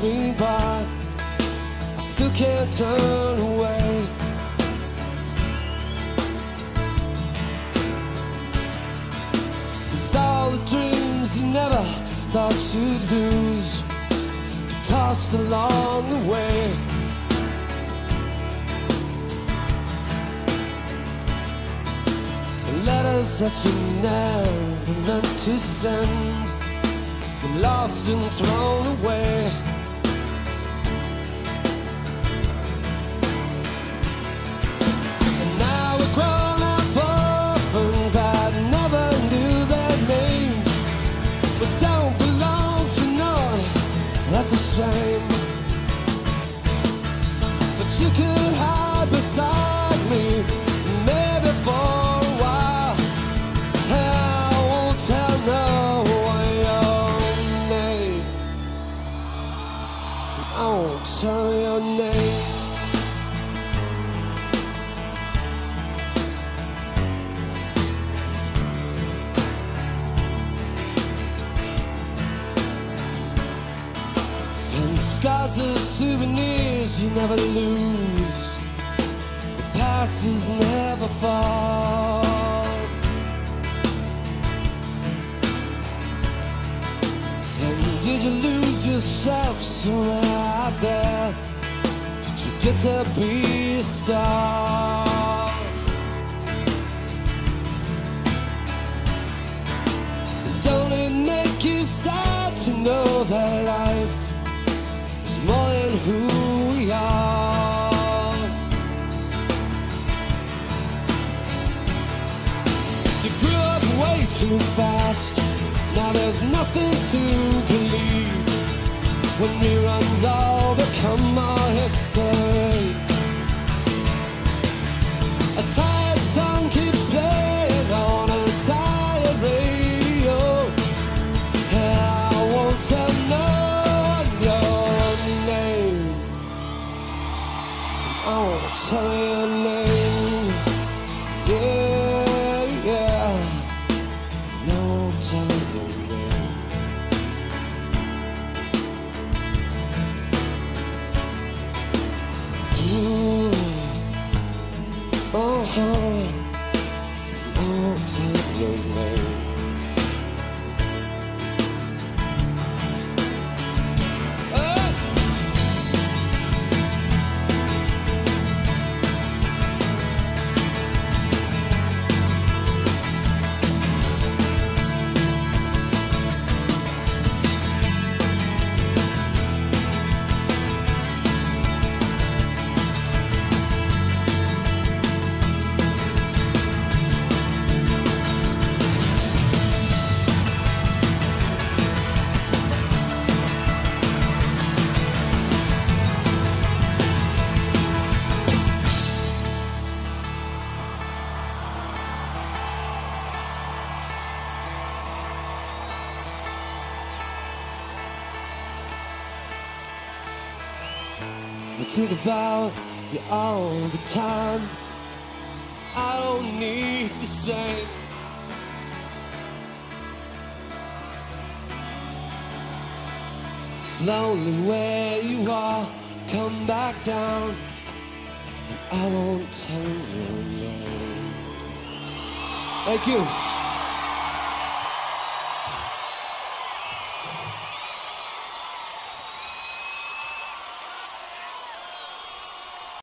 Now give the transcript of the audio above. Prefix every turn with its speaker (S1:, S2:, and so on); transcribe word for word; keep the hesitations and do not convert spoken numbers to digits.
S1: me by, I still can't turn away. Cause all the dreams you never thought you'd lose get tossed along the way. Letters that you never meant to send were lost and thrown away. And now we're grown up orphans that never knew their names, but don't belong to none. That's a shame. But you could hide beside me, maybe for tell your name. And scars are souvenirs you never lose. The past is never far. And did you lose yourself somewhere out there? Did you get to be a star? Don't it make you sad to know that life is more than who we are? You grew up way too fast. Now there's nothing to believe when reruns all become our history. A tired song keeps playing on a tired radio, and I won't tell no one your name. I won't tell your name. Yeah, yeah. No telling. Oh, oh, oh, tell your name. I think about you all the time. I don't need the same. Slowly where you are, come back down. I won't tell your name. Thank you.